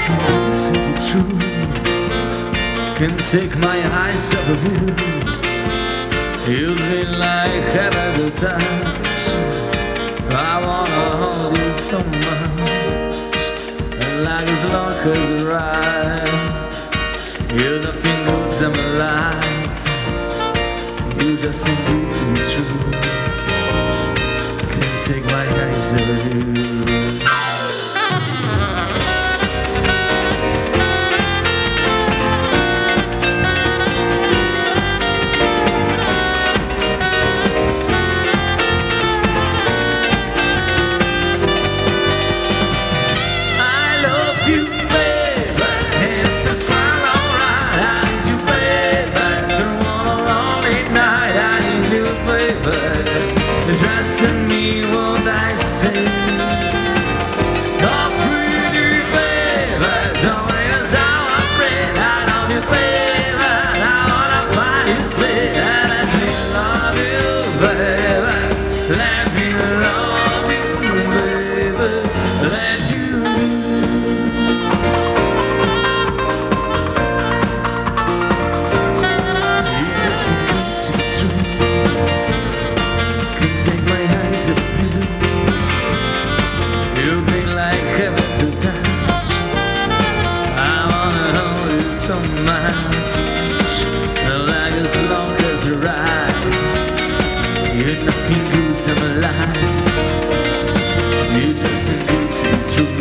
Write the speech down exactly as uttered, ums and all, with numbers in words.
to be true. Can take my eyes off of you. You'd be like heaven to touch. I wanna hold you so much, and like as long as you ride, you're nothing good to my life. You just seem good to be true. Can't take my eyes off of you. Trust in me, what I say. Oh, pretty baby, don't let how I pray. I love you, baby. I wanna find you, say, and let me love you, baby. Let me love you, baby. Let you. You just seem to be true. Take my eyes off you. You'd be like heaven to touch. I wanna hold you so much, like as long as you're right. You're nothing good to my life. You just seem good to be true.